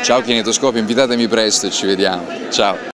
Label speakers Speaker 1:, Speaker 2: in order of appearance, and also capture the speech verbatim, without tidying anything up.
Speaker 1: Ciao Kinetoscopio, invitatemi presto e ci vediamo. Ciao.